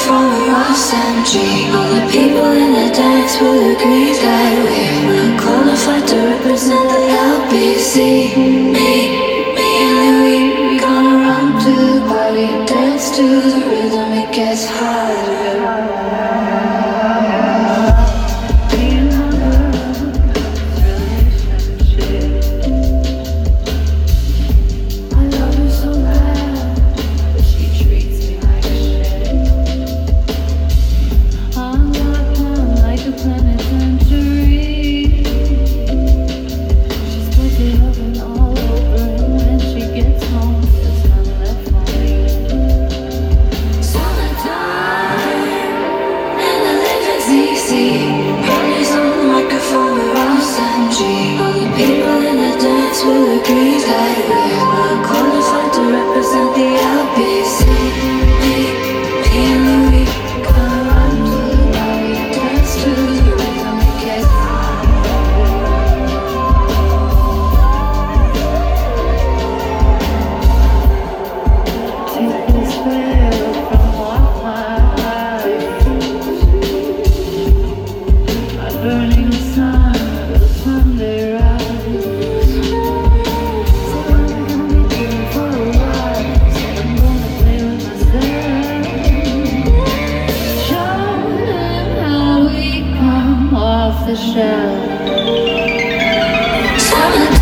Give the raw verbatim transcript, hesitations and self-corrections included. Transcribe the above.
from a Ross M G. All the people in the dance will agree that we're qualified to represent the L B C. Me, me and Louis, we gonna run to the party, dance to the rhythm, it gets harder. Will agree that we're qualified to represent the L B C. Me, me and Louis, gonna run to the party, dance to the rhythm, it gets take this veil from off my eyes. A burning sun, the Sunday rise. The shell.